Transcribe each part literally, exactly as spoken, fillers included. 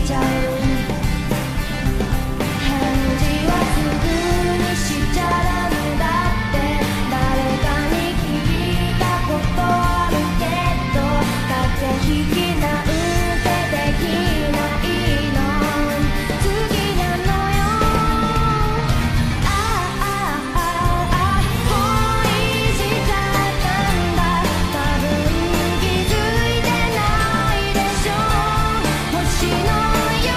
ちゃう。返事はすぐにしちゃダメだって誰かに聞いたことあるけど、駆け引きなんてできないの。好きなのよ。ああああ恋しちゃったんだ。多分気づいてないでしょ。星のよ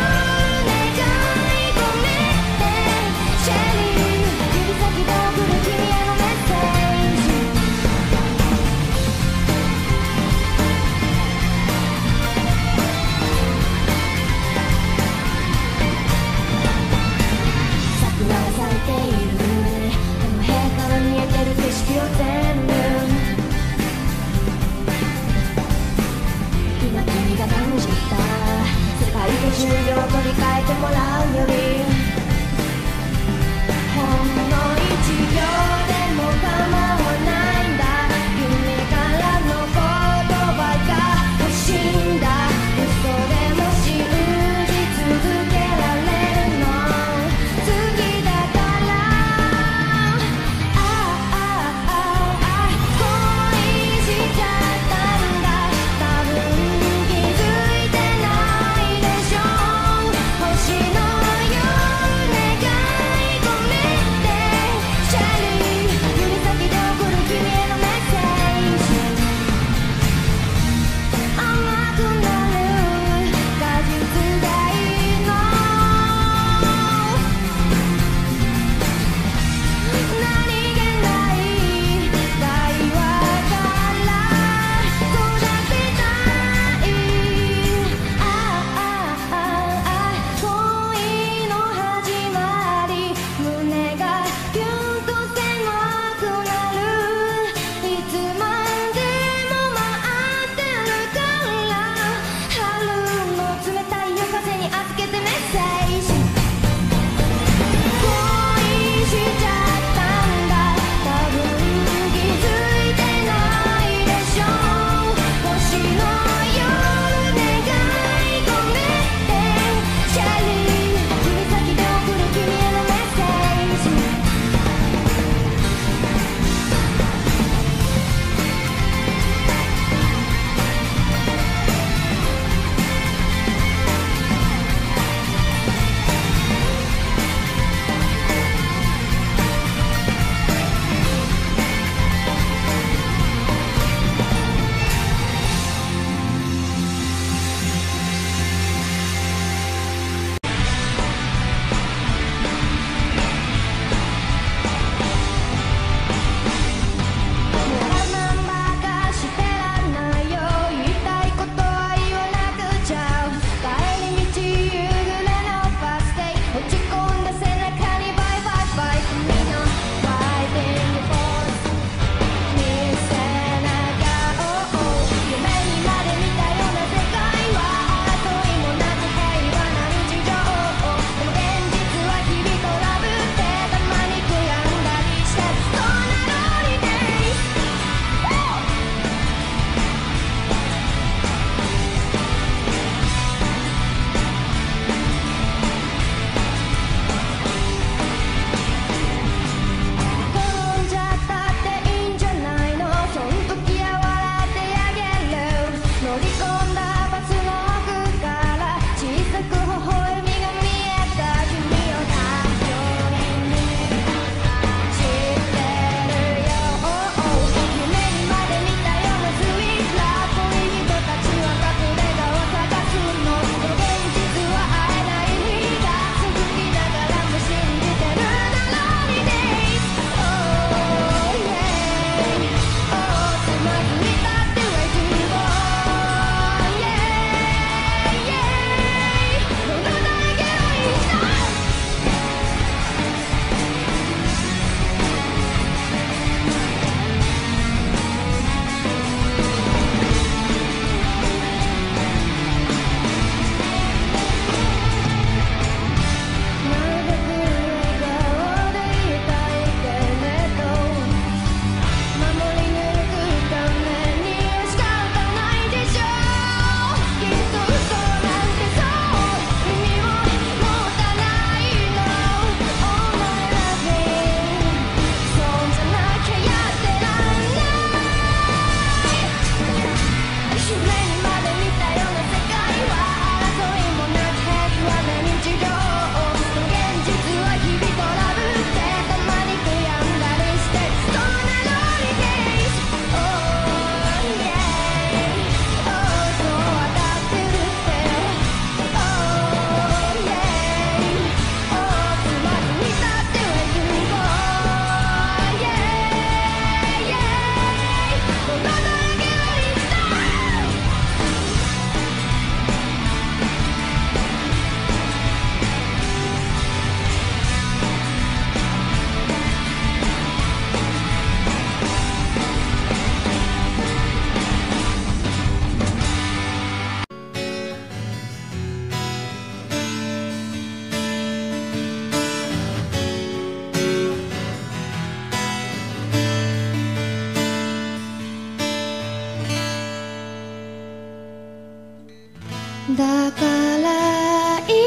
だから今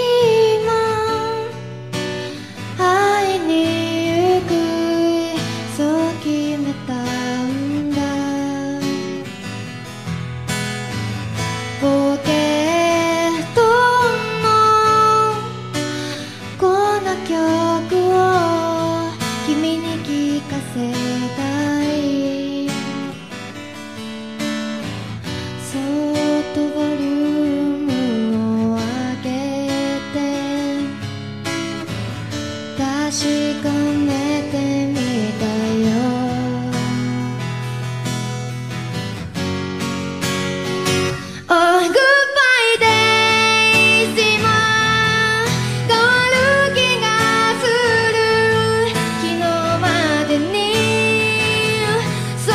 会いに行く、そう決めたんだ。ポケットのこの曲を君に聞かせたい。そっとボリューム確かめてみたよ。Oh, goodbye days 今変わる気がする。昨日までに So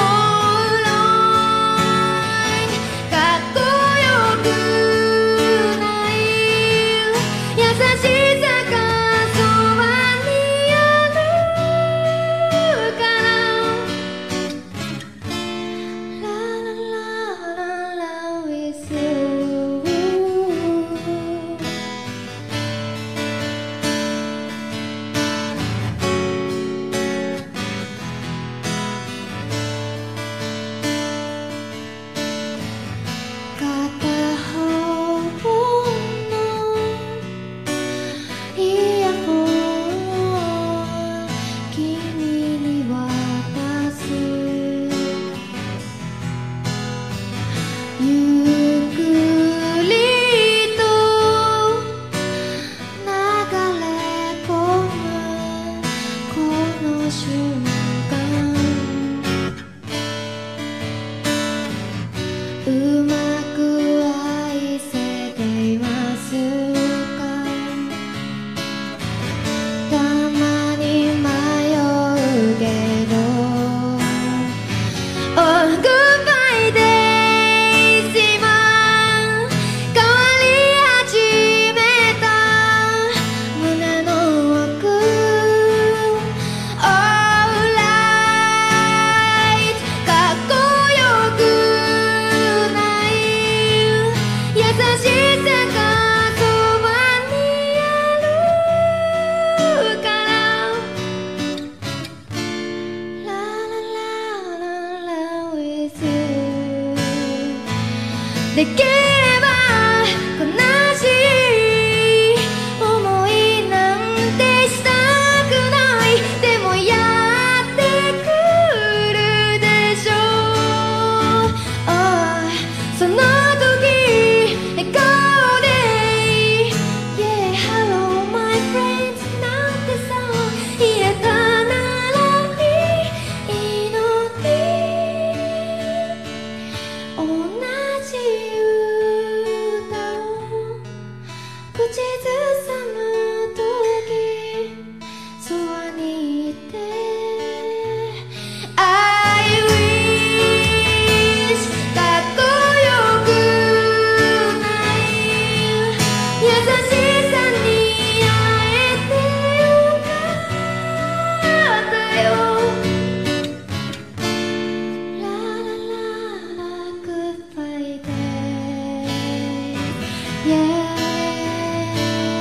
long かっこよくない優しさがそばにあるから。ラララララ with you。 片方のイヤホンを君に渡す。ゆっくりと流れ込むこの瞬間、うまく愛せていますか。たまに迷うけど Oh, goodbye days 今変わり始めた胸の奥 Alright かっこよくない優しさがそばにあるから。ラララララ with you。 できれば悲しい思いなんてしたくない。でもやってくるでしょう。ああその時笑顔で Yeah, hello my friends なんてさ言えたならいいのに。同じ歌を口ずさむ時そばにいて I wish かっこよくない優しさに会えてよかったよ。ララララ Goodbye days Yeah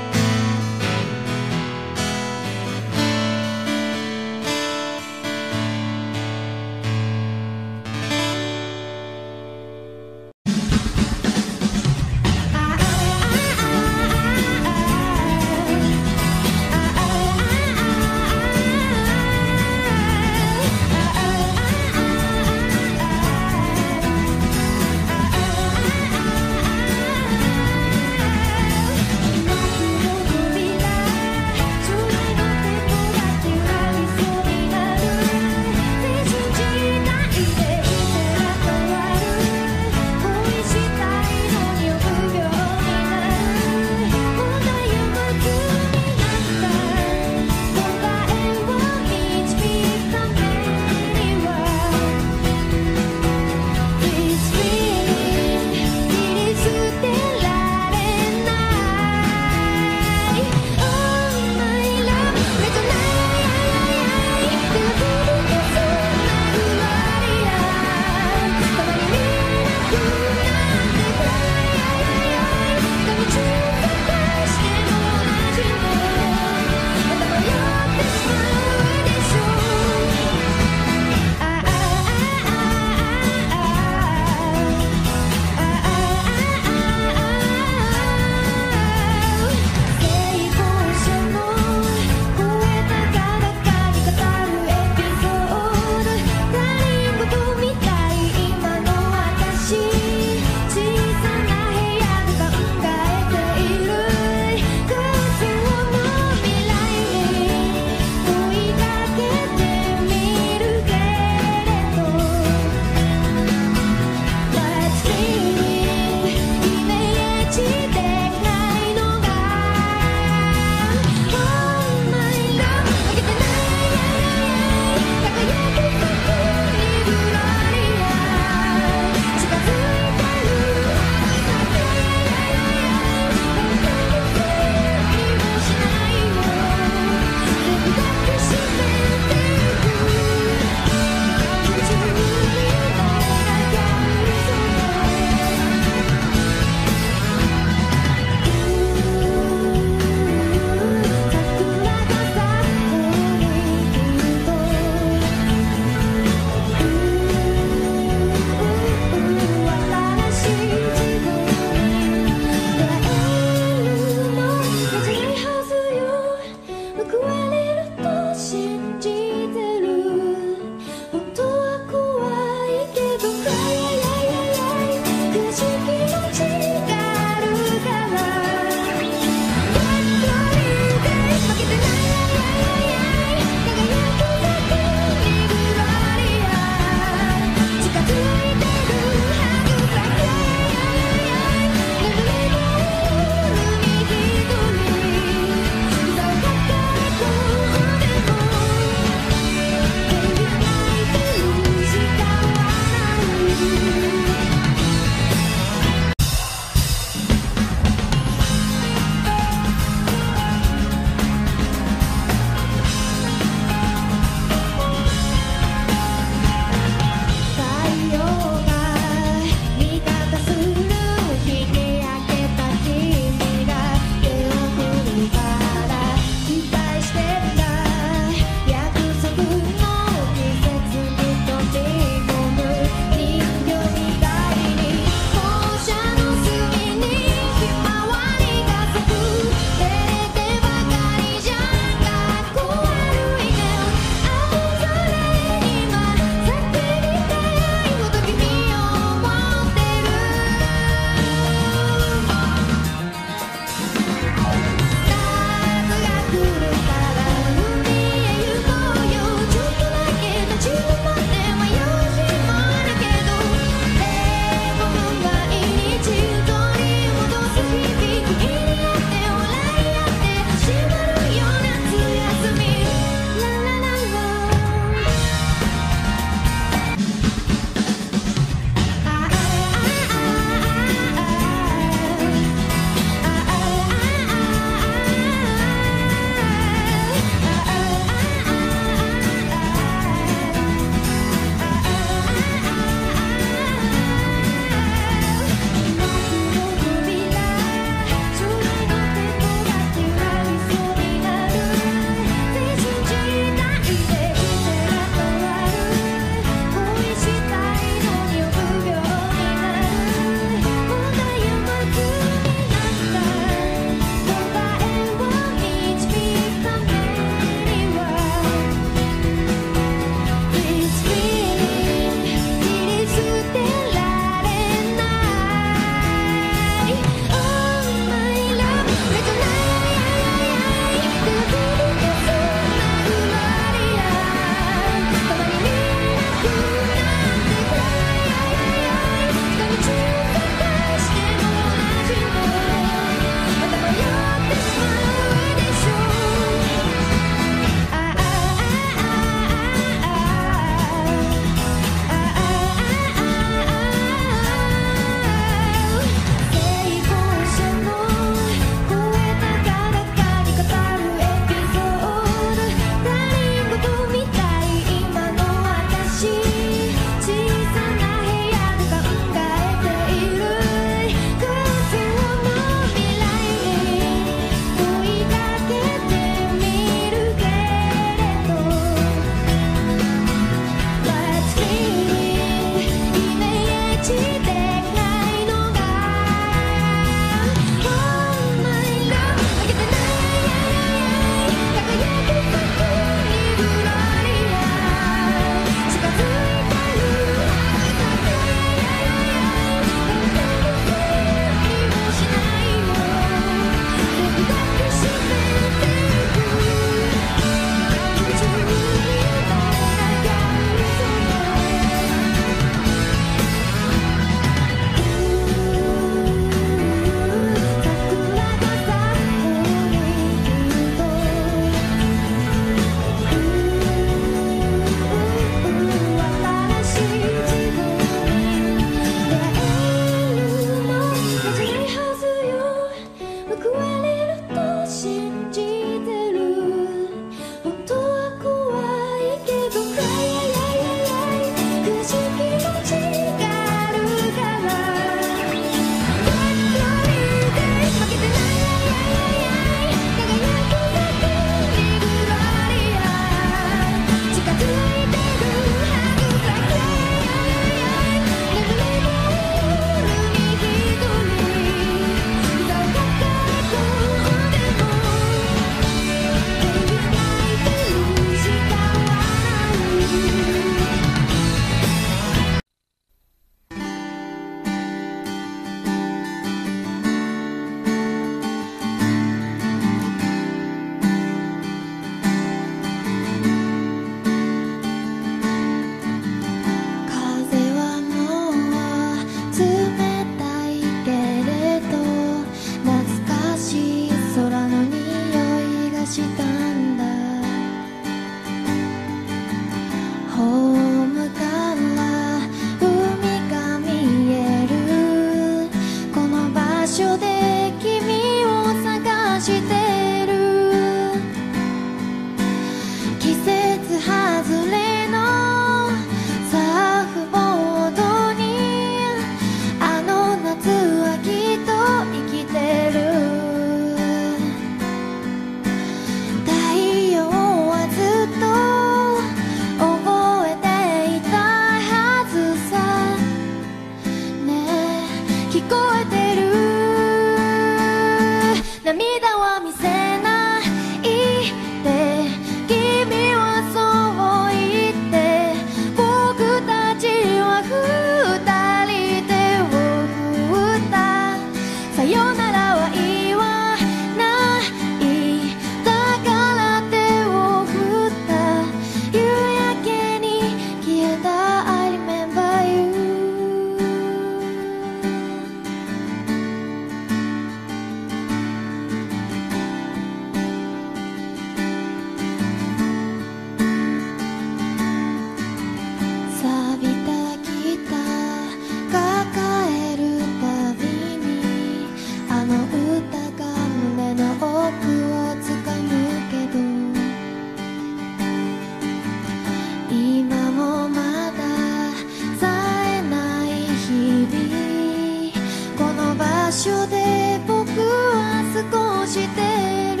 してる。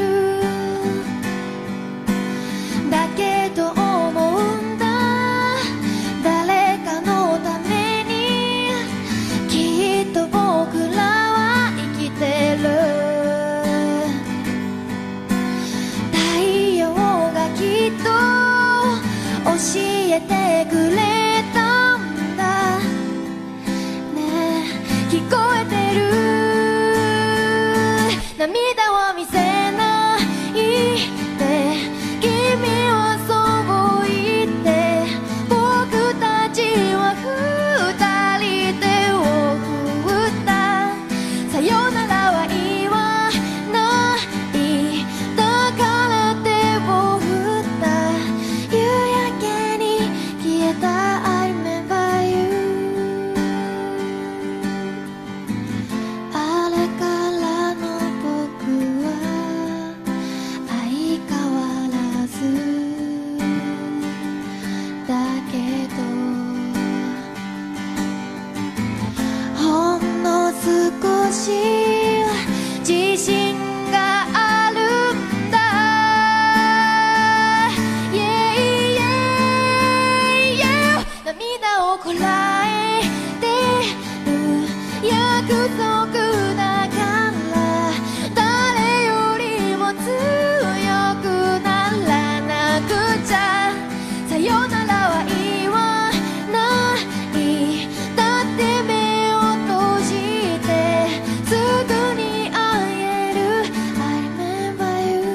だけど思うんだ、誰かのためにきっと僕らは生きてる。太陽がきっと教えてくれたんだね。聞こえてる。涙を見せないで君はそう言って、僕たちは二人手を振った。さよならは言わないだから手を振った。夕焼けに消えた I remember you。 あれからの僕は相変わらずだけど、ほんの少し自信があるんだ。 Yeah, yeah, yeah。 涙をこらえてる約束だから、誰よりも強くならなくちゃ。さよならは言わないだって目を閉じてすぐに会える。 I remember you。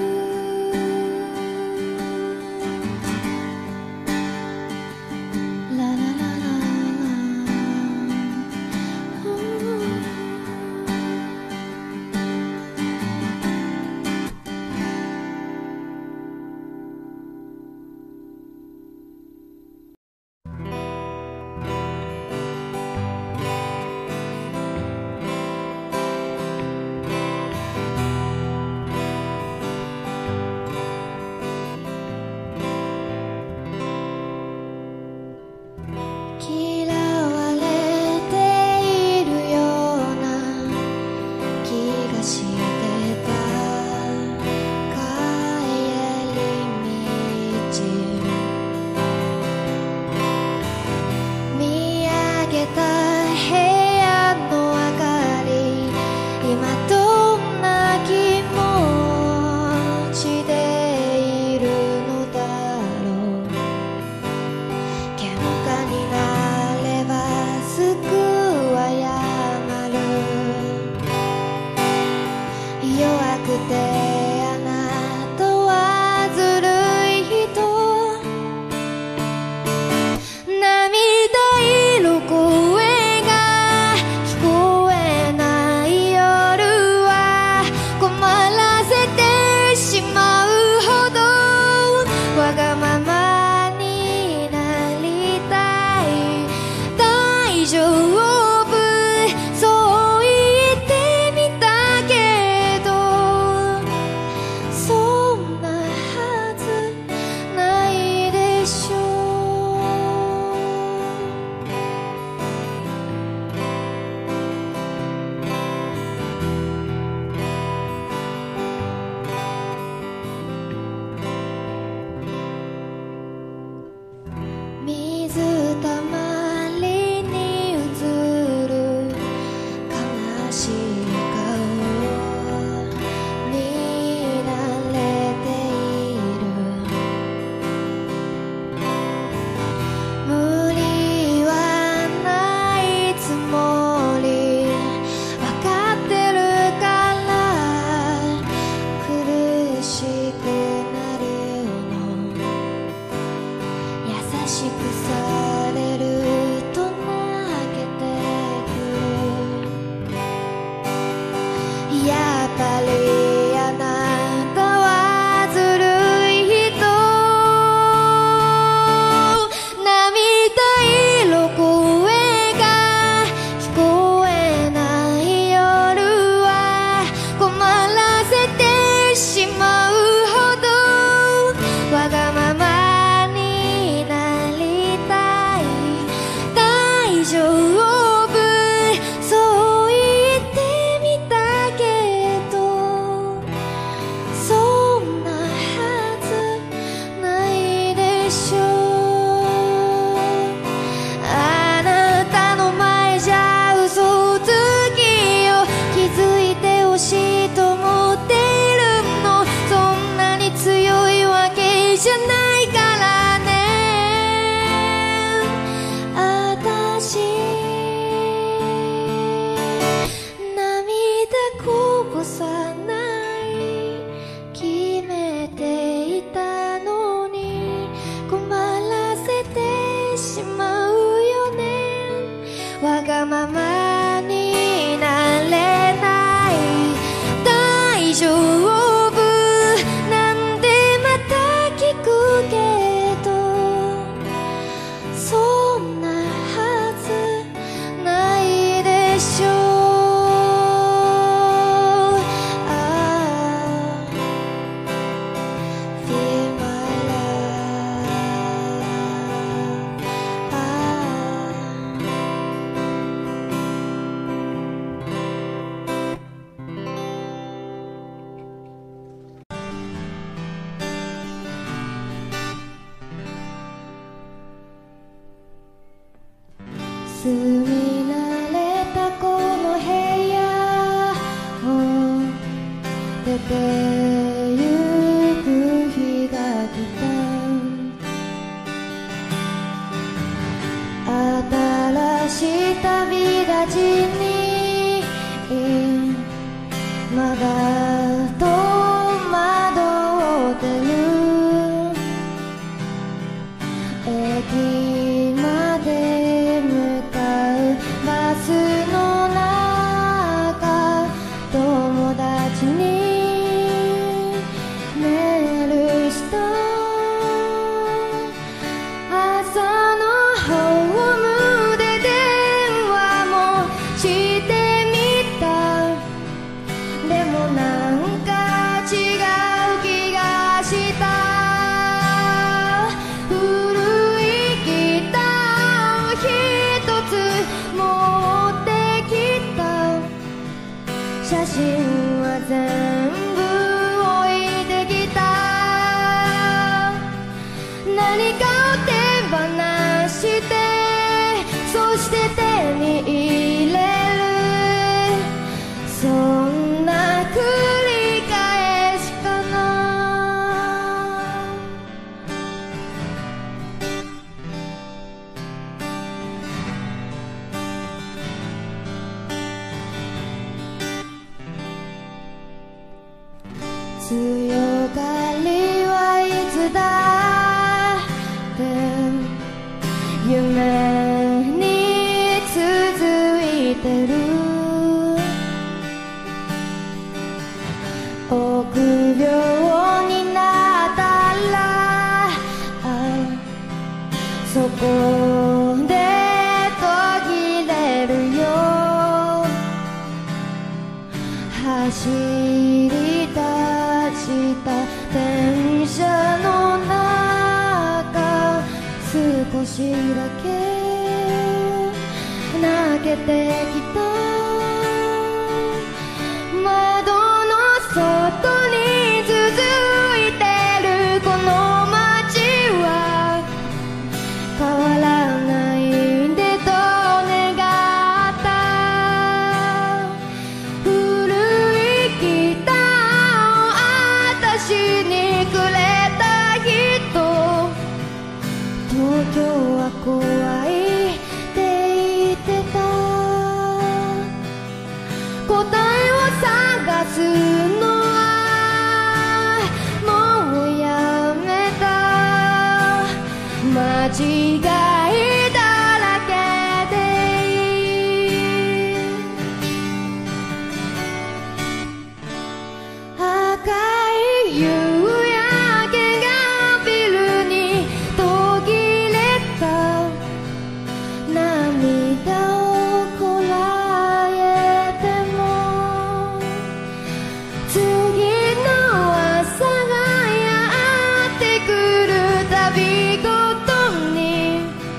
ララララ嫌われているような気がしてた。帰り道見上げた部屋の明かり、今どんな気持ちでいるのだろう。喧嘩になればすぐ謝る。弱くてあなたはずるい人。涙色声が聞こえない夜は困らせてしまうほどわがままになりたい。大丈夫そう言ってみたけど、そんなはずないでしょう。水たまりに映る悲しい顔、見慣れている。無理はないつもりわかってるから、苦しくなるの優しくされると泣けてくる。やっぱりあなたはずるい人。涙色声が聞こえない夜は困らせてしまうほどわがままになりたい。 住み慣れたこの部屋を出てゆく日が来た。新しい旅立ちにまだ戸惑ってる。駅まで向かうバスの中、友達にメールした。朝のホームで電話もしてみた。でもなんか違う気がした。古いギターを一つ持ってきた。写真は全部置いてきた。何かを手放して、そして手に入れる。そんな繰り返しかな。強がりはいつだって夢に続いてる。臆病になったらそこで途切れるよ。走り出した電車の中、少しだけ泣けてきた。窓の外に続いてるこの街は変わらないでと願った。古いギターを私にくれた人、東京は怖いって言ってた。答えを探すのはもうやめた。間違いだらけでいい。赤い夕焼けがビルに途切れた。涙をこらえても次の朝がやってくるたびごとに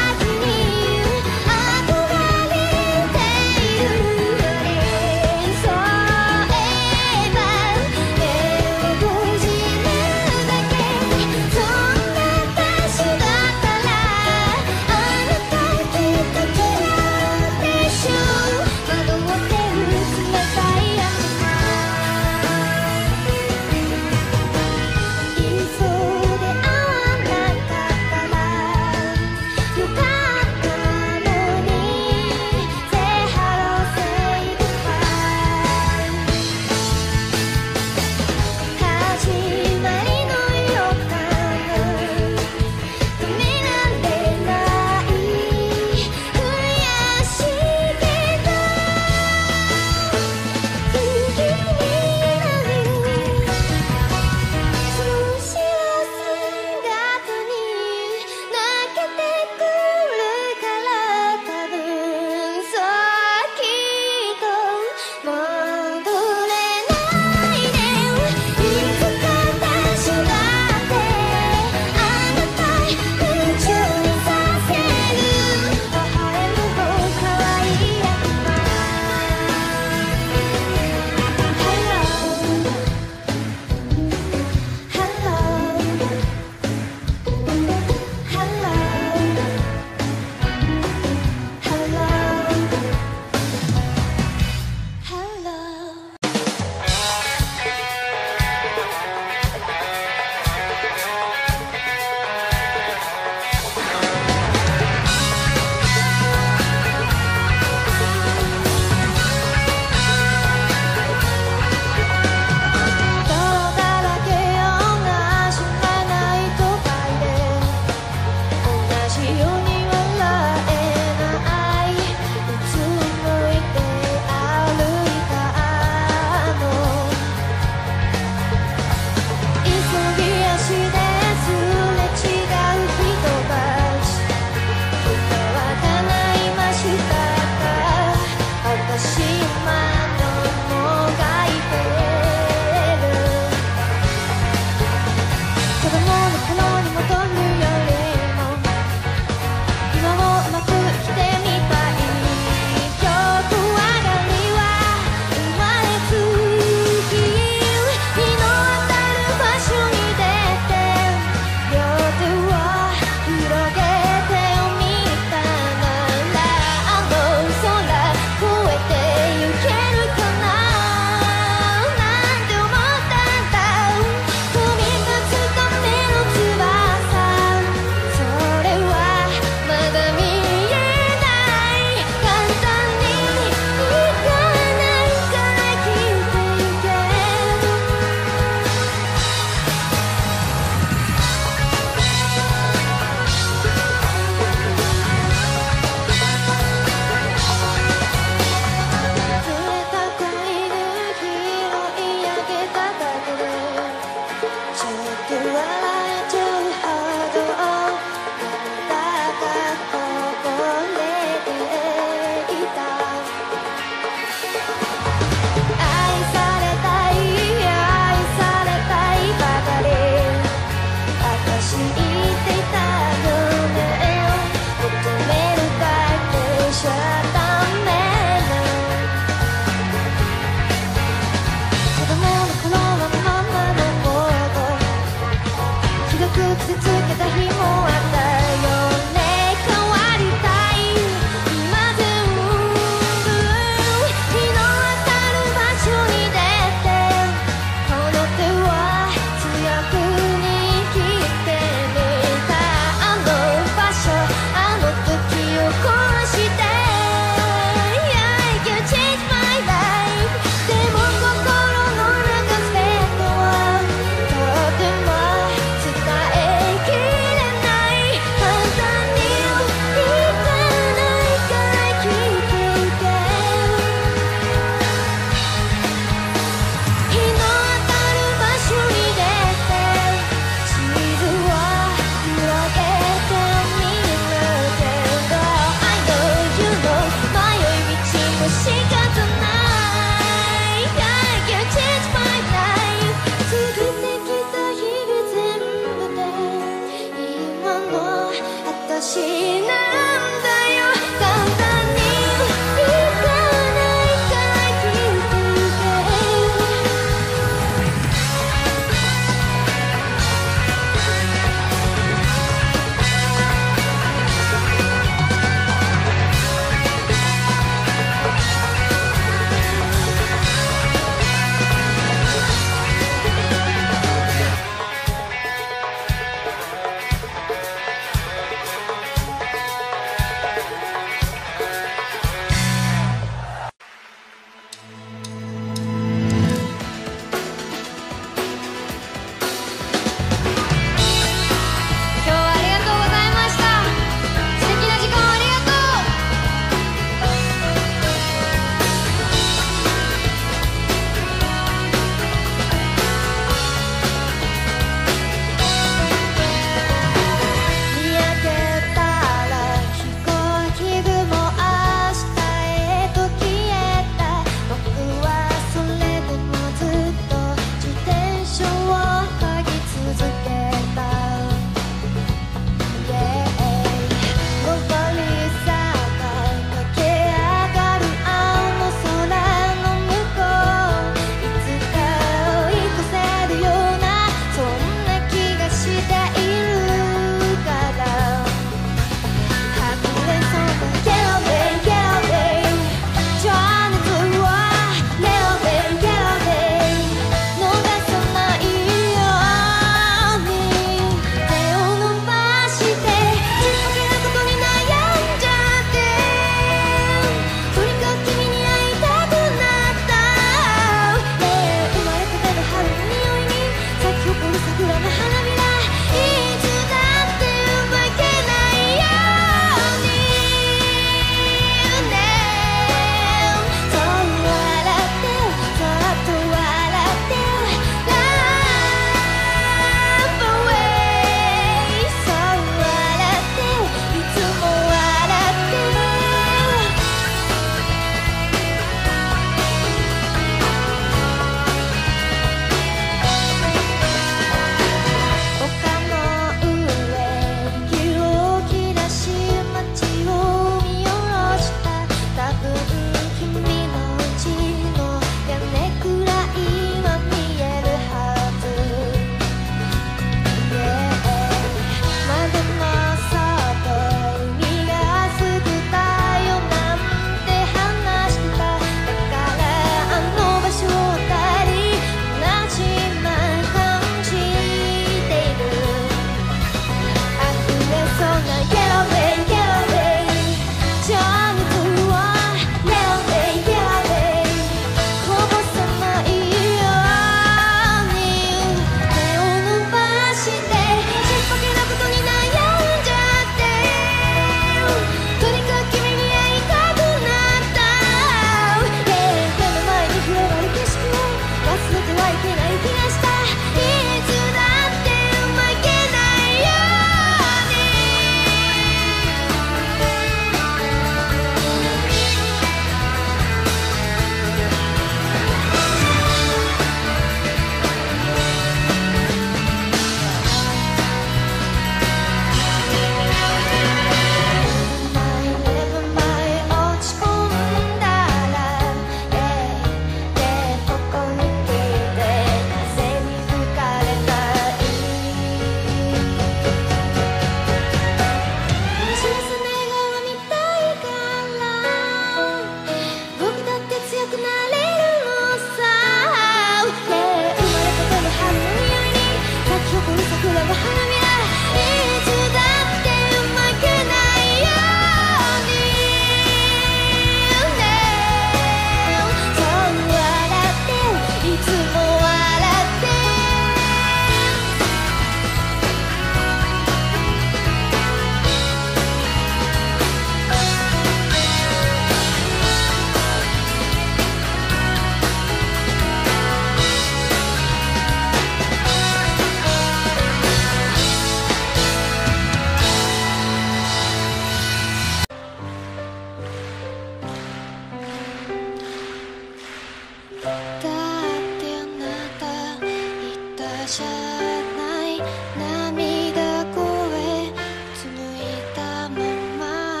じゃない涙声紡いだまま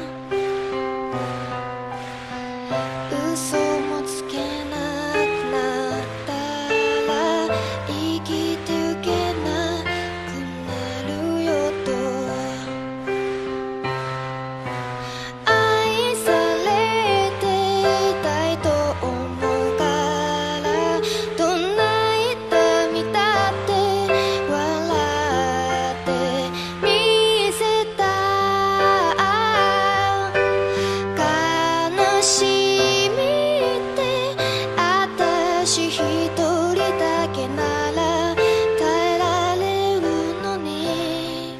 嘘もつけなくなったら生きてゆけなくなるよと愛されていたいと思うからどんな痛みだって笑ってみせた悲しみって私一人だけなら耐えられるのに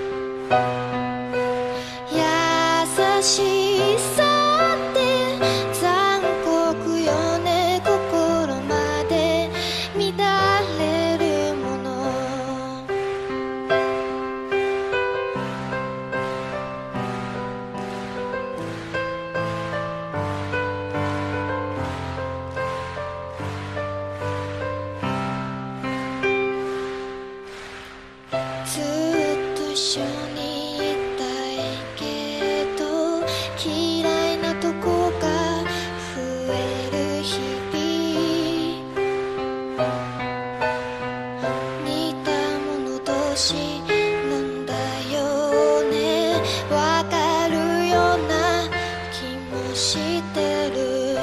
優しさって残酷よね心まで乱れるものずっと一緒にいたいけど嫌いなとこが増える日々似た者同士なんだよねわかるような気もしてる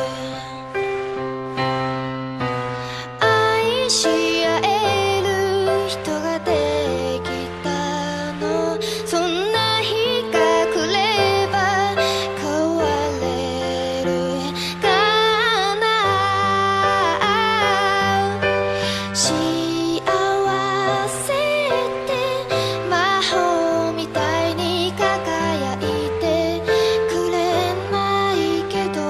愛し合える人ができたのそんな日が来れば変われるかな幸せって魔法みたいに輝いてくれないけど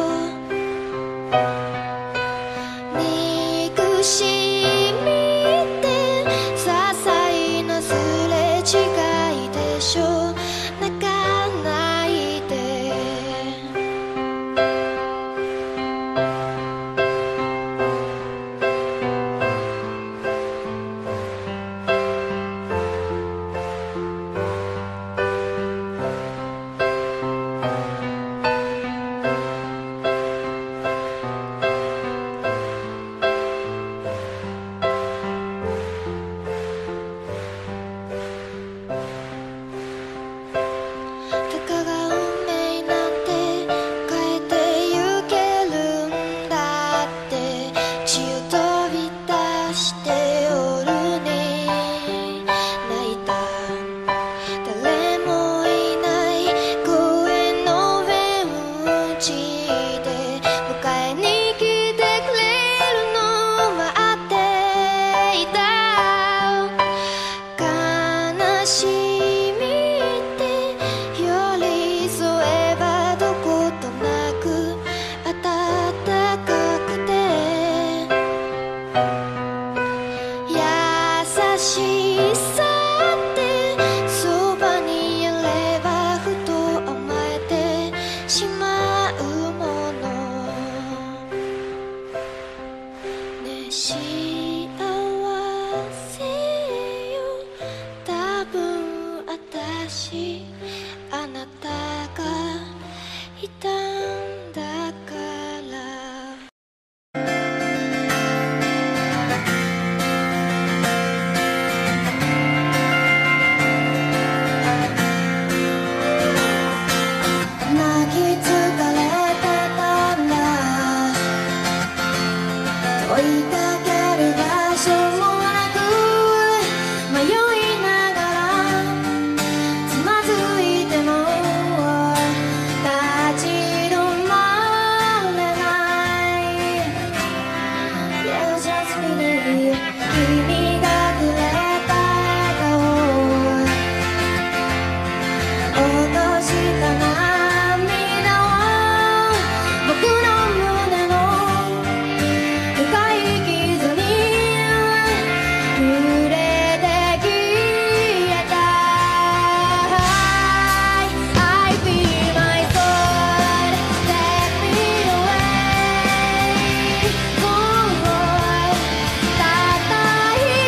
憎しみって些細なすれ違いでしょ泣かないでたかが運命なんて変えてゆけるんだって血を飛び出して夜に泣いた誰もいない公園のベンチで迎えに来てくれるのを待っていた悲しみって寄り添えばどことなく暖かくて優しさってそばにいればふと甘えてしまうものね幸せよ多分私あなたがいたんだから泣き疲れてたんだ問いかける場所もなく迷いながらつまずいても立ち止まれない You just me 君がくれた笑顔落とした涙は僕の胸の深い傷に触れて消えた I feel my soul take me away たった一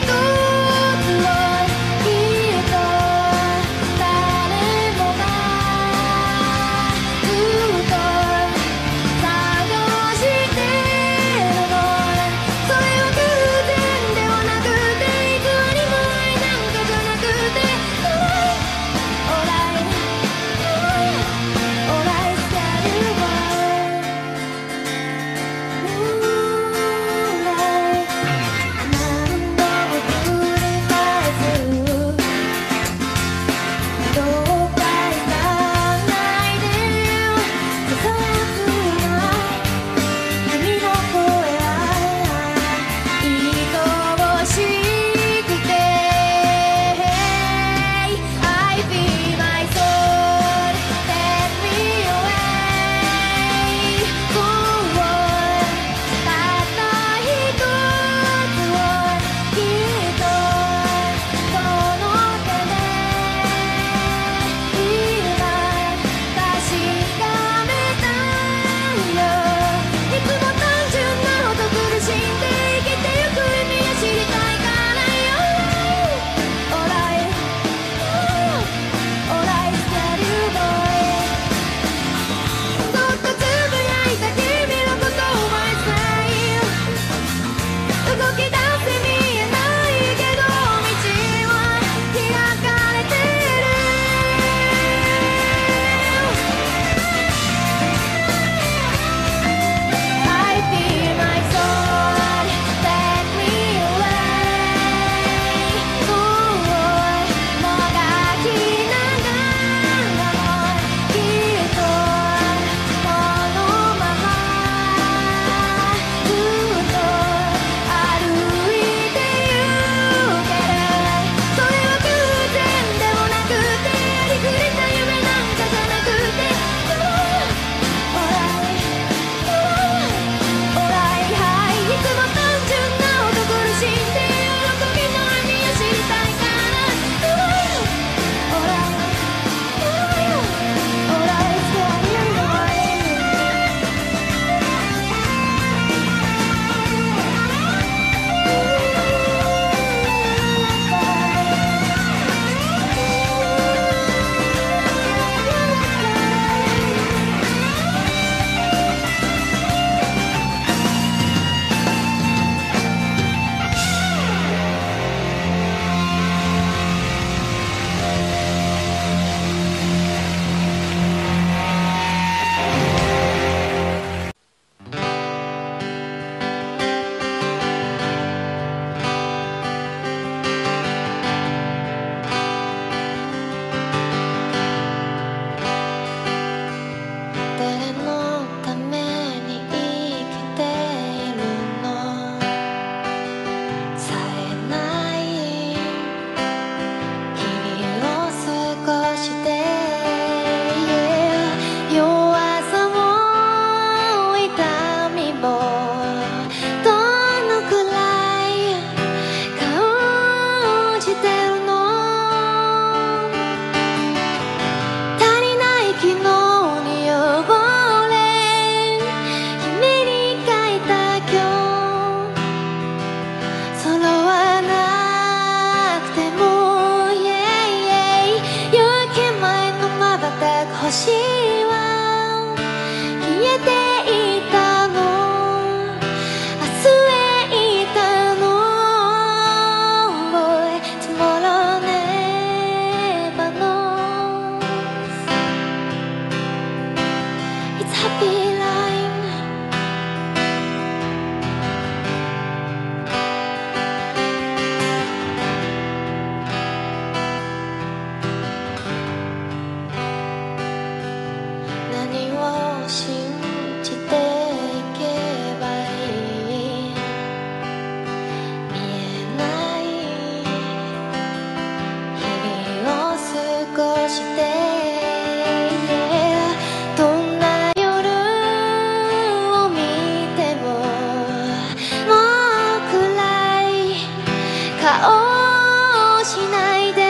顔をしないで、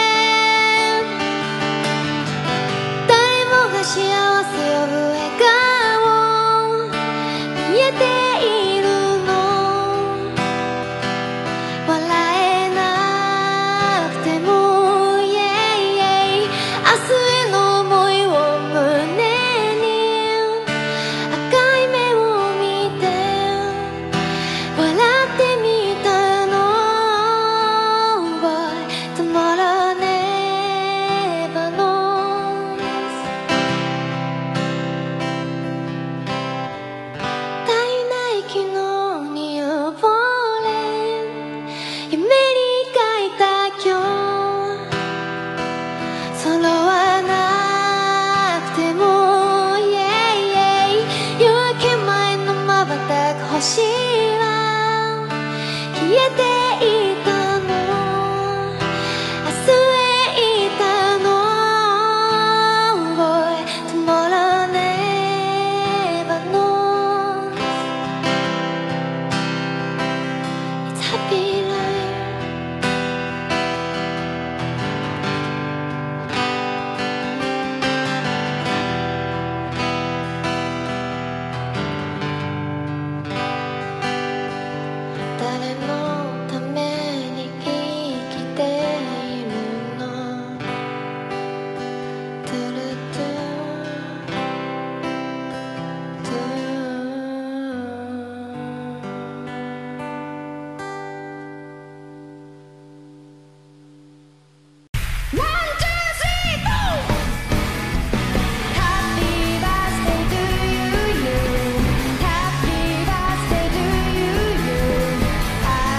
誰もが幸せを笑顔見えているの、笑えなくてもイエイイエイ、明日への想いを胸に赤い目を見て笑ってみたの。 Boy tomorrow never knows。 足りない昨日に溺れ夢に描いた今日、揃わなくてもイエイイエイ、夜明け前の瞬く星は消えていたの、明日へいたの。 Boy tomorrow never knows。 It's happy life。 誰のために生きているの、トゥルトゥトゥ。 One, two, three, four。 Happy birthday to you, you. Happy birthday to you, you. I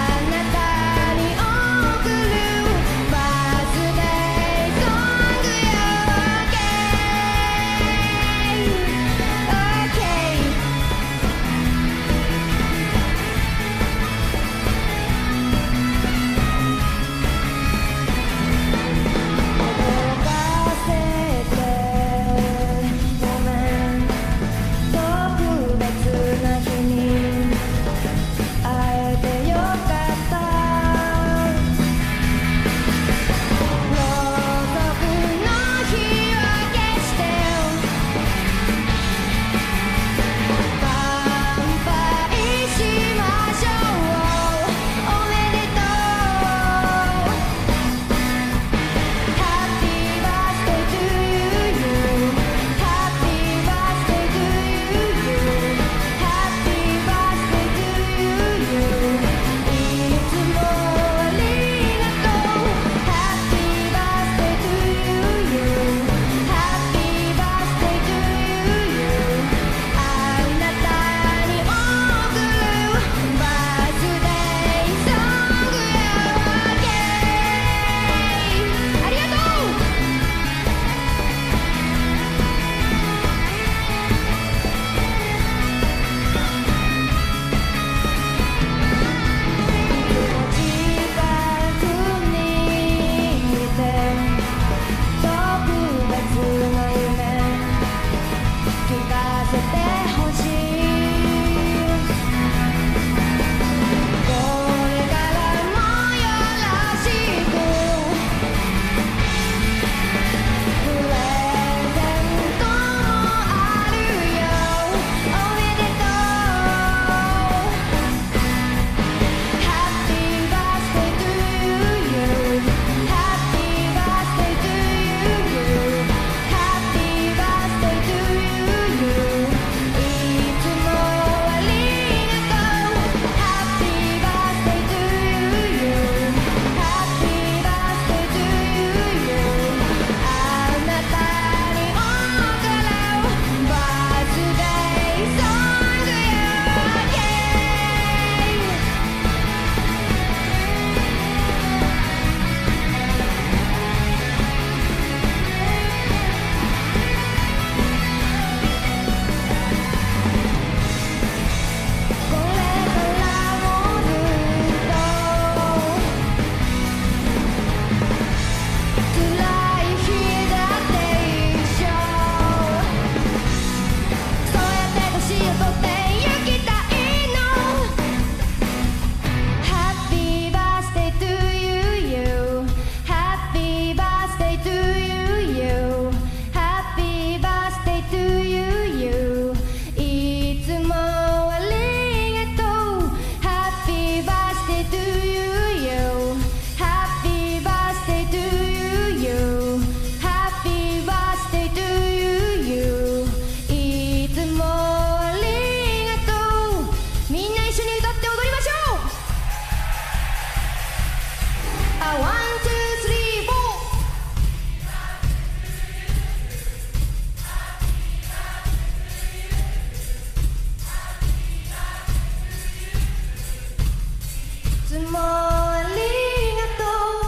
つもありがと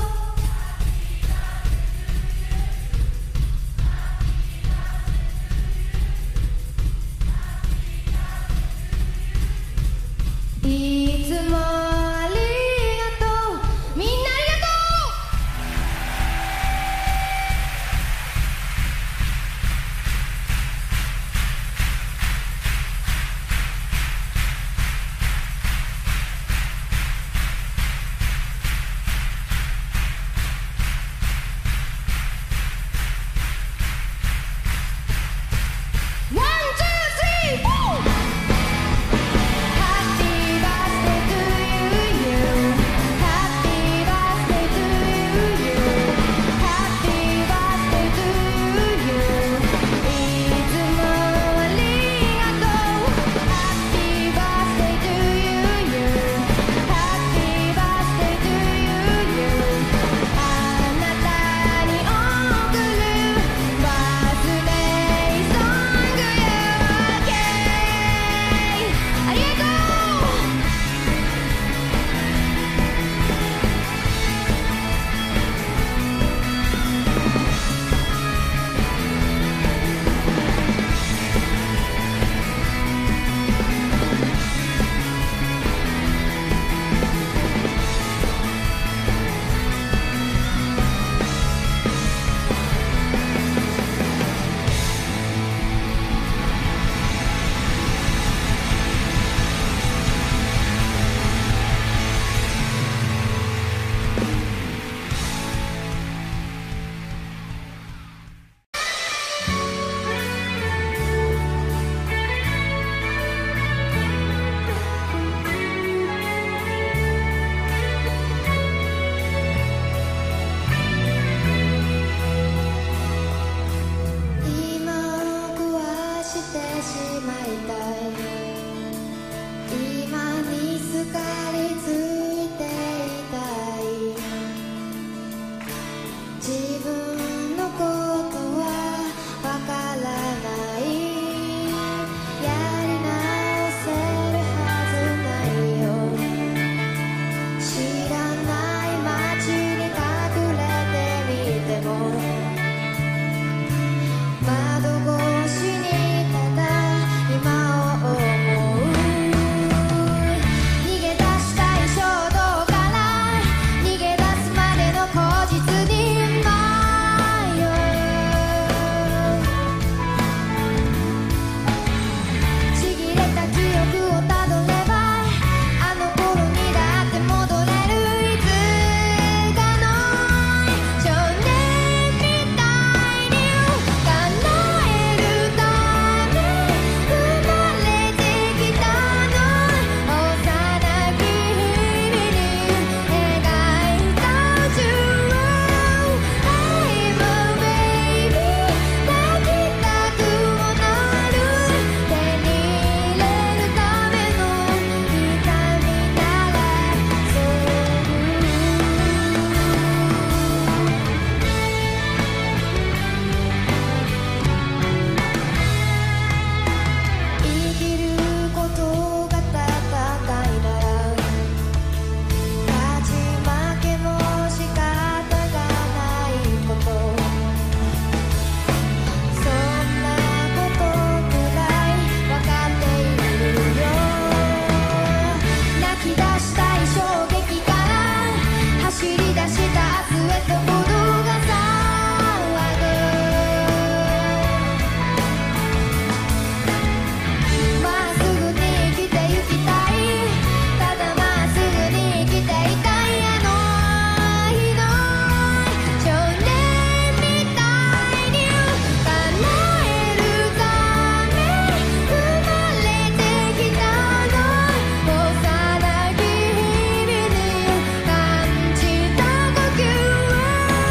ういつもありがとうみんなありがとうワン、ツー、スリー、フォーHappy birthday to you Happy birthday to you Happy birthday to you いつもありがとう Happy birthday to you Happy birthday to you あなたに贈るバースデーソングよありがとう今を壊してしまいたい今にすがりついていたい自分のことはわからないやり直せるはずないよ知らない街に隠れてみても窓越しにただ今を思う逃げ出したい衝動から逃げ出すまでの口実に迷うちぎれた記憶をたどればあの頃にだって戻れるいつかの少年みたいに叶えるため生まれてきたの幼き日々に描いた銃を Hey my baby 抱きたくもなる手に入れるための痛みならそう生きることが戦いなら勝ち負けも仕方がないことそんなことくらいわかっているよ泣き出したい衝撃から走り出した明日へと心が騒ぐまっすぐに生きてゆきたいただまっすぐに生きていたいあの日の少年みたいに叶えるため生まれてきたの幼き日々に感じた呼吸を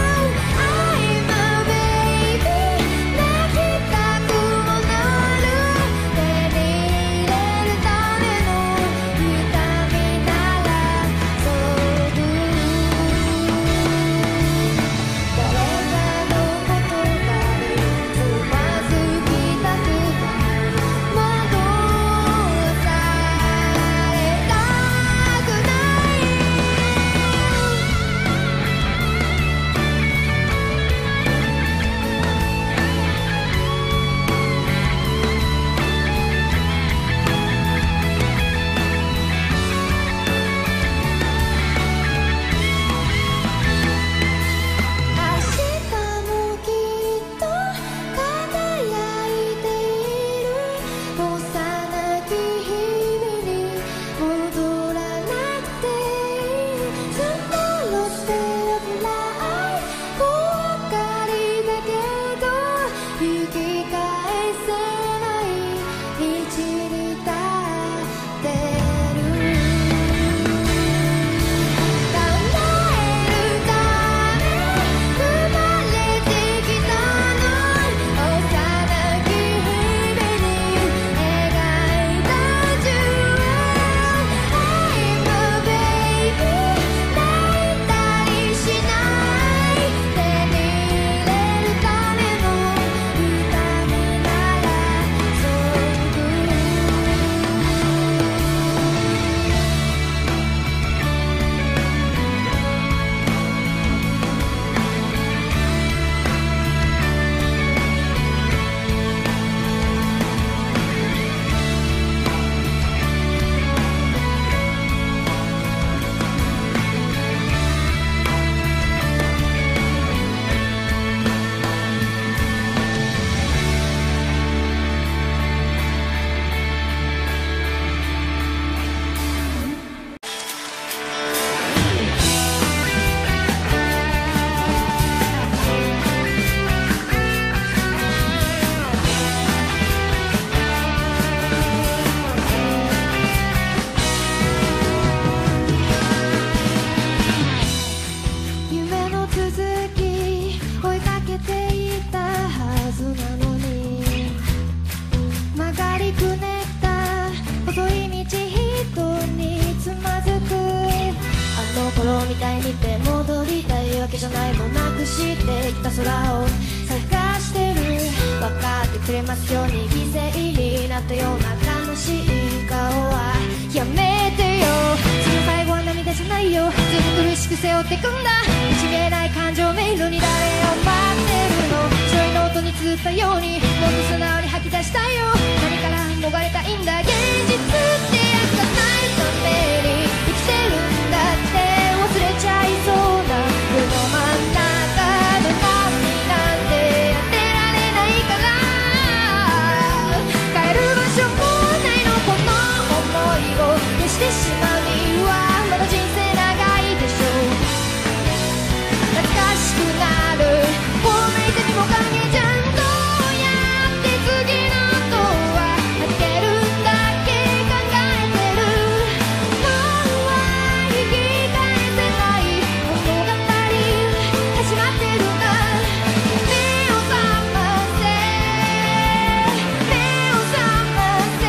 みたいにって戻りたいわけじゃないもんなくしてきた空を探してる分かってくれますように犠牲になったような悲しい顔はやめてよその最後は涙じゃないよずっと苦しく背負ってくんだ打ち見えない感情迷路に誰を待ってるの白いノートに綴ったようにもっと素直に吐き出したいよ何から逃れたいんだ現実ってやつがないために生きてるんだって忘れちゃいそうな世の真ん中で何なんてやってられないから帰る場所もないのこの想いを消してしまうにはまだ人生長いでしょう懐かしくなるこんな痛みも影じゃんどうやって次の音は当てるんだっけ考えてるもうは引き返せない物語始まってるんだ目を覚ませ目を覚ませ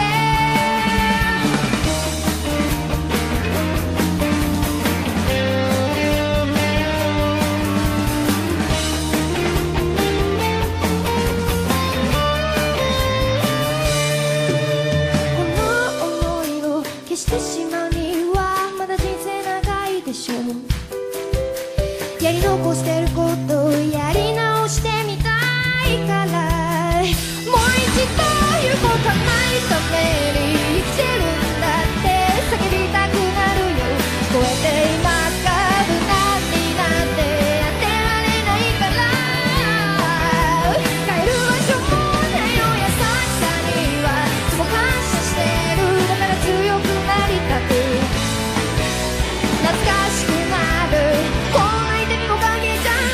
この想いを消してしまうにはまだ人生長いでしょうやり残してることをやり直してみたいからもう一度言うことないために生きてるんだって叫びたくなるよ聞こえていますか無難になんてやってられないから帰る場所もないよ優しさにはいつも感謝してるだから強くなりたく懐かしくなるこんな痛みも影じゃん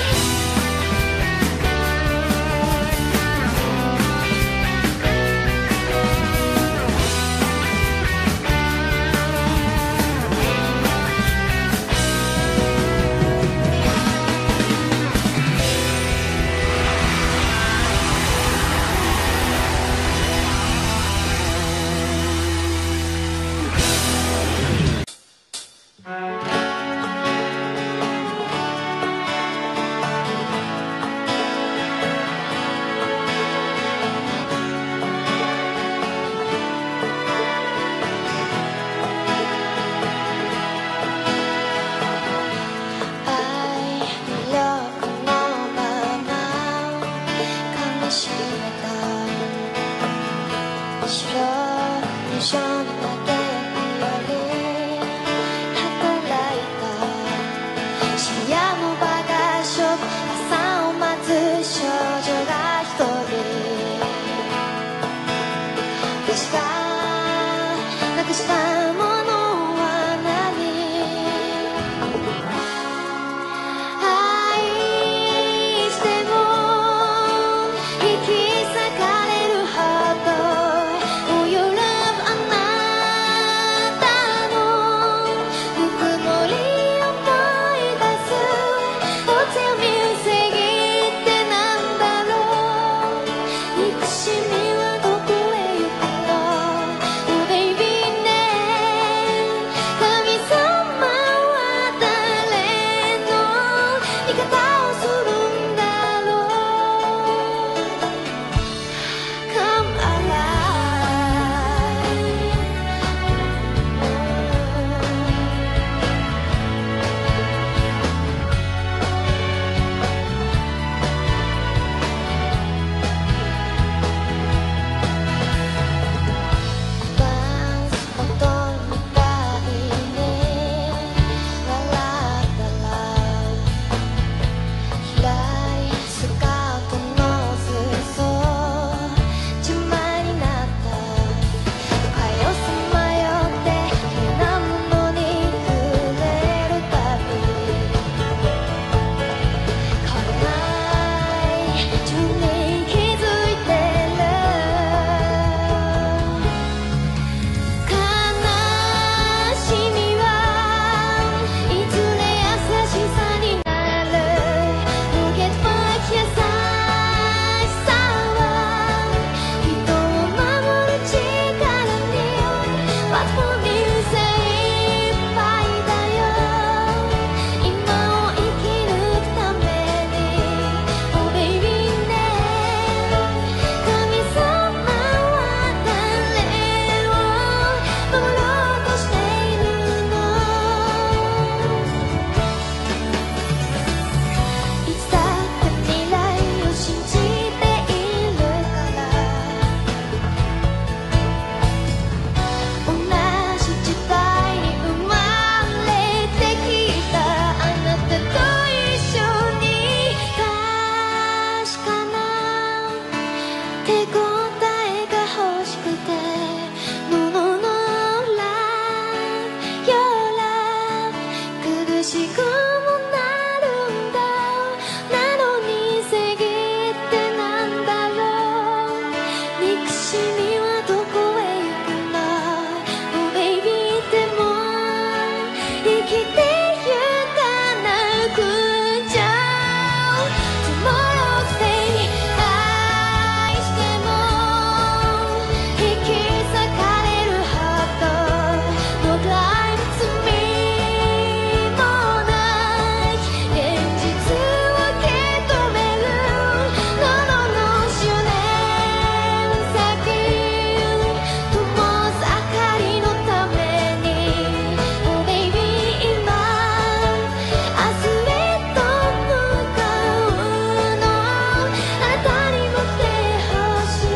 苦しくもなるんだ。なのに正義ってなんだろう。憎しみはどこへ行くの。 Oh baby でも生きてゆかなくちゃ。 Tomorrow's day 愛しても引き裂かれるハート No time to me もない現実を受け止める No no no 執念先灯す明かりのために Oh baby 今明日へと向かうのあなたにもってほしい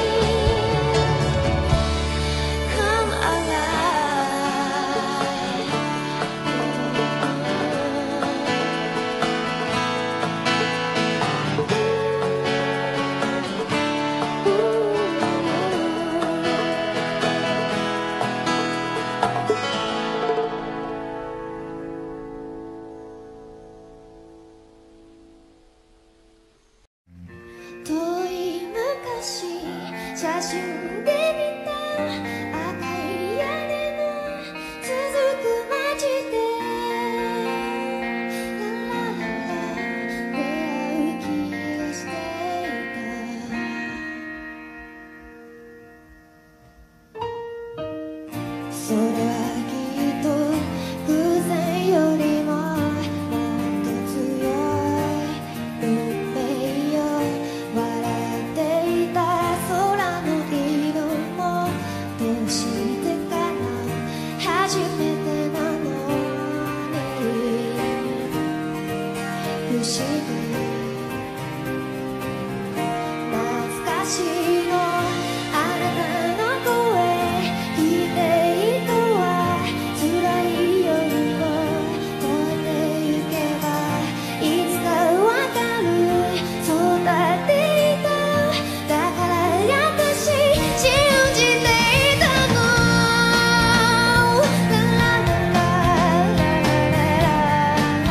Come alive 遠い昔写真で見た赤い屋根の続く街でララララ出会う気がしていた。それはきっと偶然よりももっと強い運命よ。笑っていた空の色もどうしてかな初めてなのに不思議懐かしいのあなたの声聞いていたわ辛い夜を越えてゆけばいつかわかるそうだっていただから私信じていたのラララララララ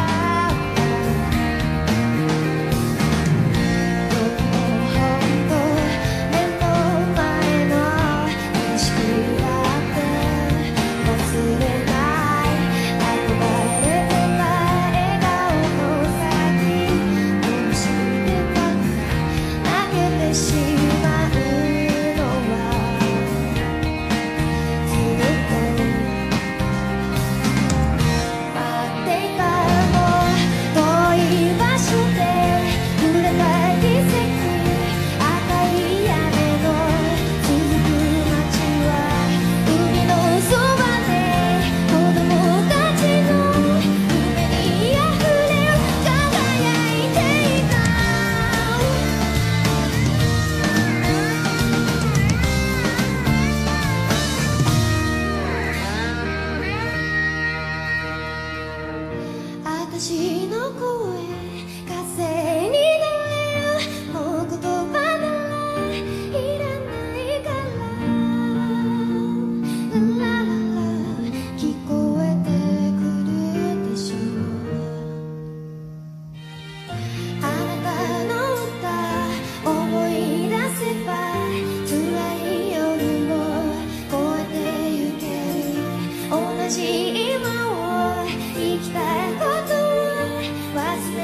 どうもほんと目の前の景色だって忘れない憧れてた笑顔の先どうしてか泣けてしまうのはずっと待っていたの遠い場所で触れた奇跡赤い屋根の続く街は海のそばで子供たちの夢にあふれ輝いていた。私の声風になれるもう言葉ならいらないからラララ聞こえてくるでしょう。あなたの歌思い出せば辛い夜を越えてゆける同じ今を生きたことを忘れ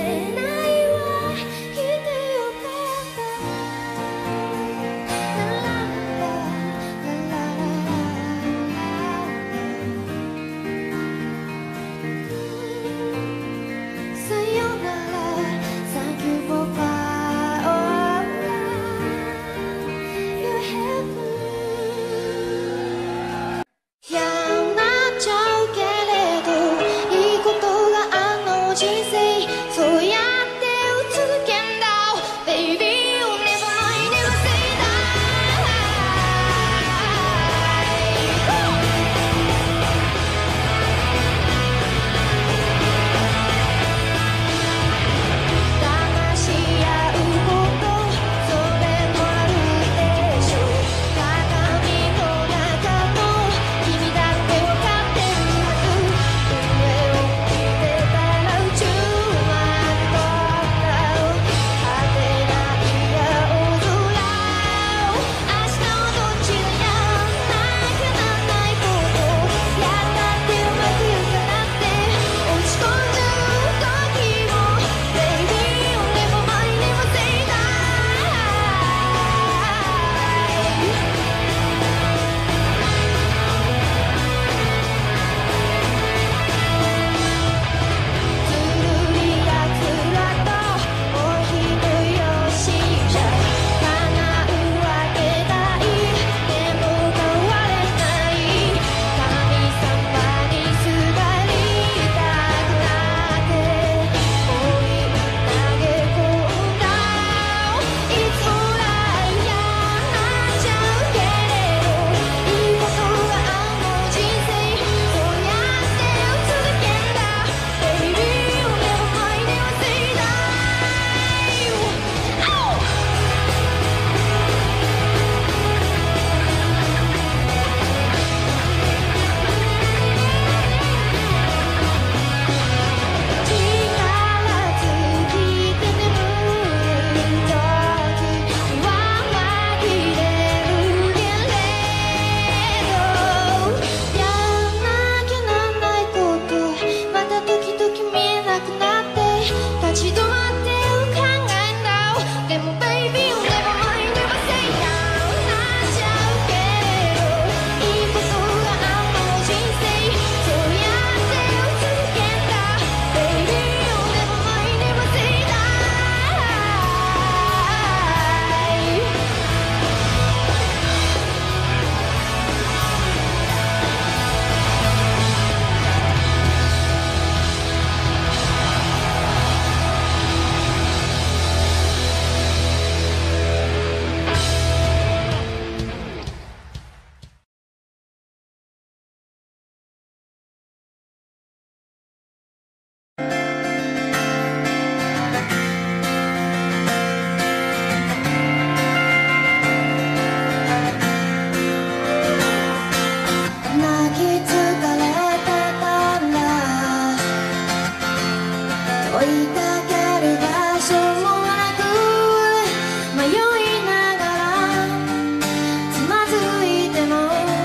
追いかける場所もなく迷いながらつまずいても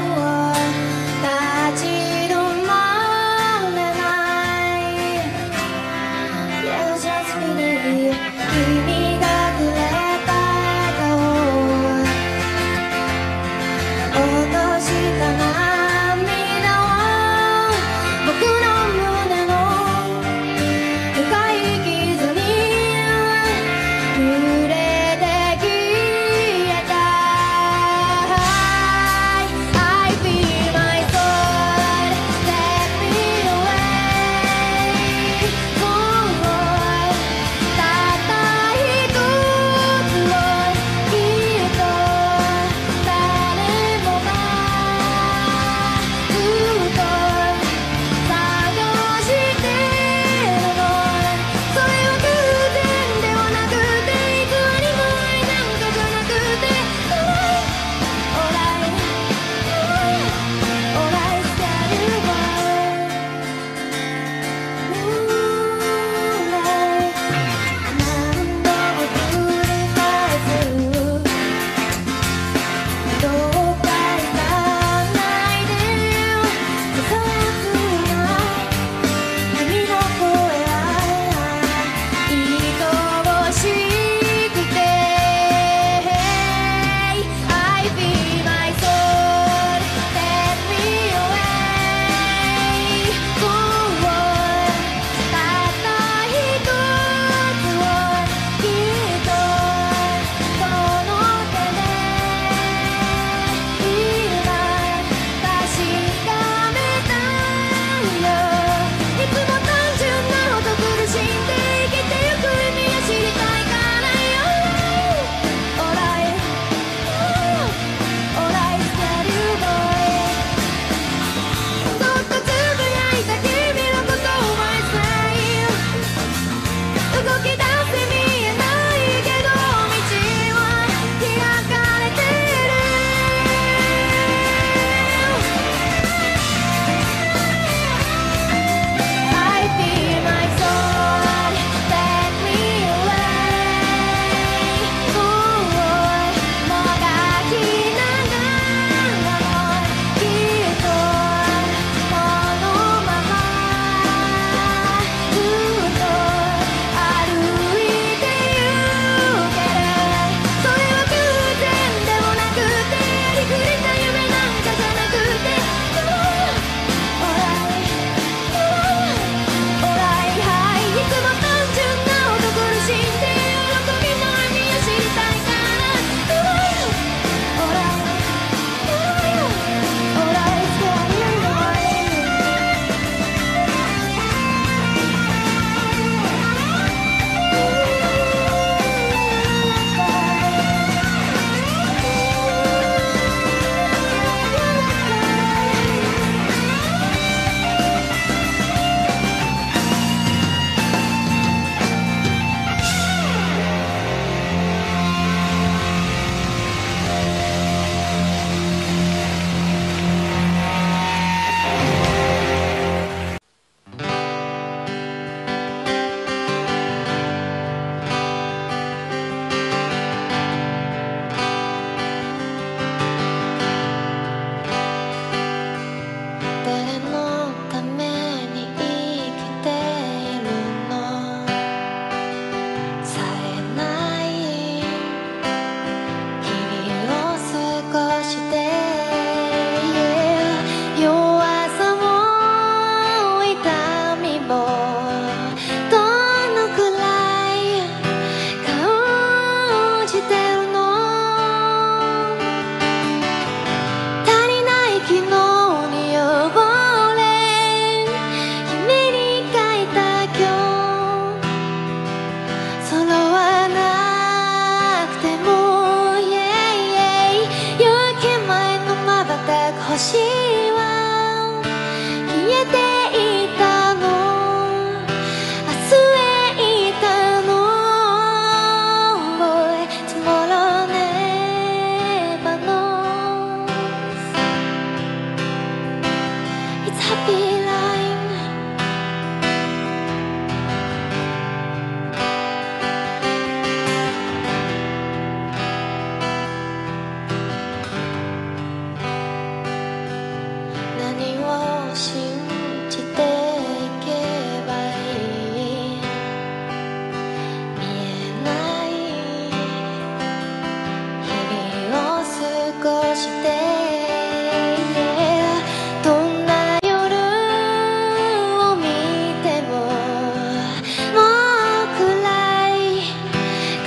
立ち止まれない Yeah, just me 君がくれた笑顔落とした涙を僕の胸の深い息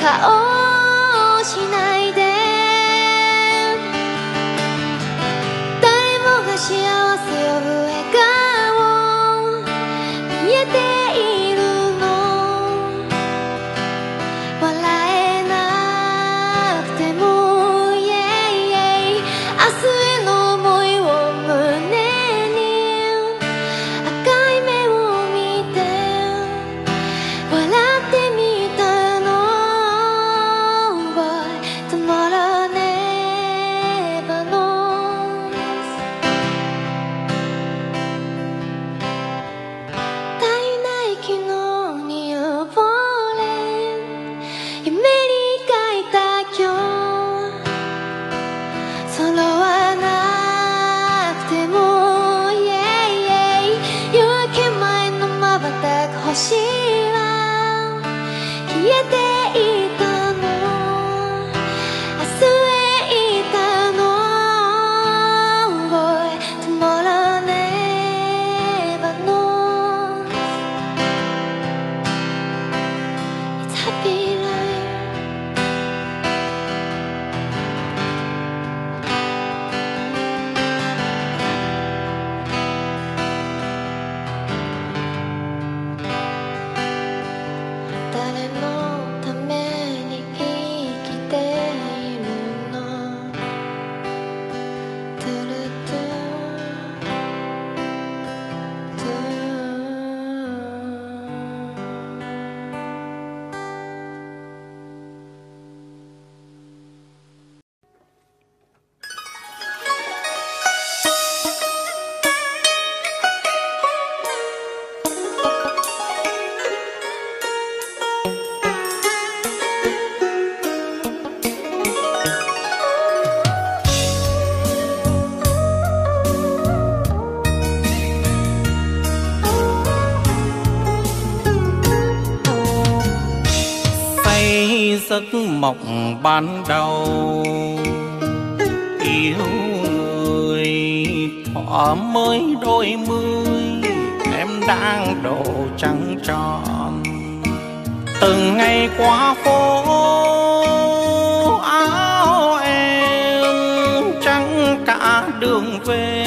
顔をしないで誰もが幸せを笑顔見えているの笑えなくてもイエイイエイ明日への想いを胸に赤い目を見て笑ってみたの Boy Tomorrow never knows 足りない昨日に溺れ夢に描いた今日揃わなくてもイエイイエイ夜明け前の瞬く星は消えていたの明日へいたの Boy Tomorrow never knows It's happy life 誰のために生きているの Do-do-do say giấc mộng ban đầu yêu người thỏa mới đôi mươi em đang độ trăng tròn từng ngày qua phố áo em trắng cả đường về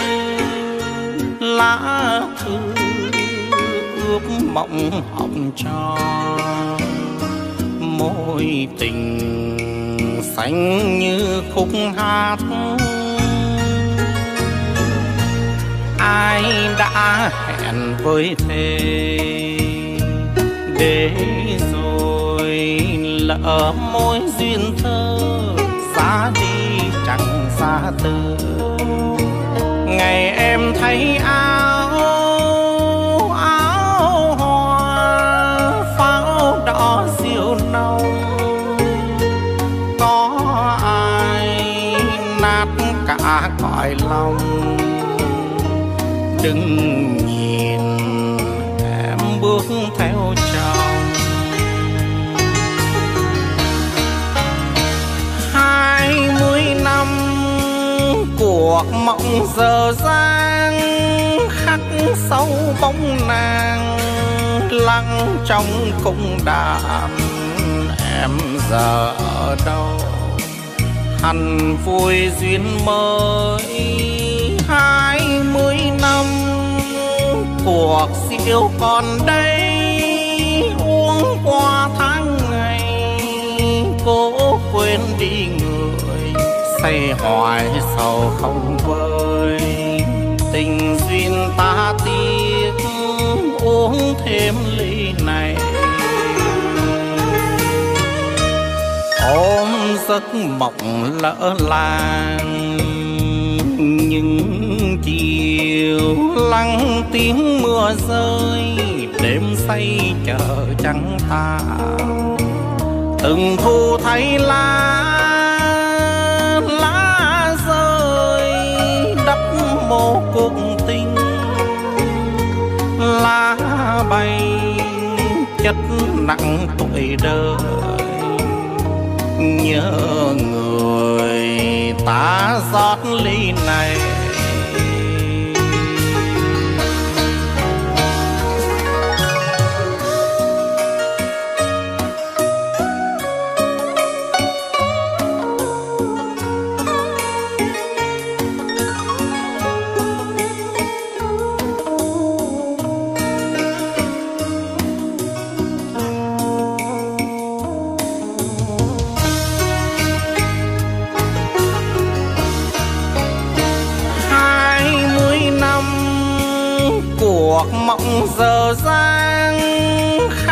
lá thư ướp mộng hồng tròn môi tình xanh như khúc hát ai đã hẹn với thề để rồi lỡ mối duyên thơ xa đi chẳng xa từ ngày em thấy áo áo hoa pháo đỏ diều nồng có ai nát cả cõi lòng đừng nhìn em bước theo chồng hai mươi năm cuộc mộng dở dang khắc sâu bóng nàng lặng trong cung đàn em giờ ở đâu hằn vui duyên mới hai mươi năm cuộc siêu còn đây uống qua tháng ngày cố quên đi người say hoài sầu không vơi tình duyên ta tiếc uống thêm ly này ôm giấc mộng lỡ làng những chiều lắng tiếng mưa rơi đêm say chờ trắng ta từng thu thấy lá lá rơi đắp mồ cuộc tình lá bay chất nặng tuổi đời nhớ người ta rót ly này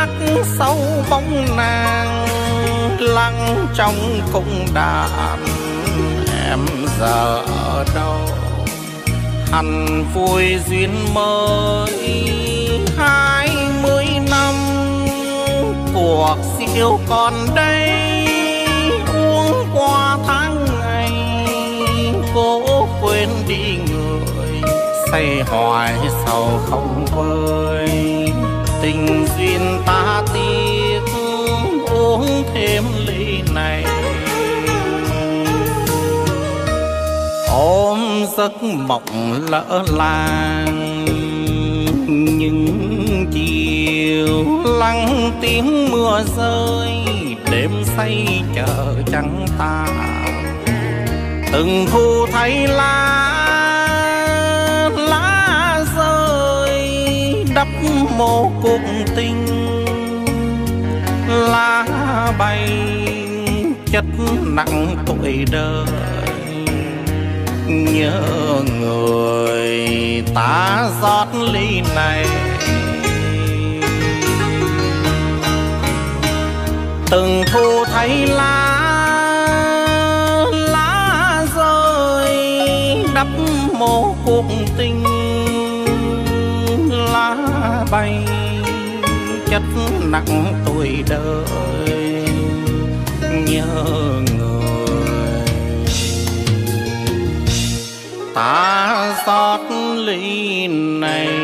khắc sâu bóng nàng lắng trong cung đàn. Em giờ ở đâu hằn vui duyên mới hai mươi năm cuộc siêu còn đây. Uống qua tháng ngày cố quên đi người say hoài sầu không vơi. Tình duyên ta tiếc uống thêm ly này. Ôm giấc mộng lỡ làng những chiều lắng tiếng mưa rơi. Đêm say chờ trắng ta từng thu thấy lá lá rơi đắp mồ cuộc tình. Lá bay chất nặng tuổi đời nhớ người ta rót ly này. Từng thu thấy lá lá rơi đắp mồ cuộc tình. Lá bay chất nặng tuổi đời nhớ người ta rót ly này.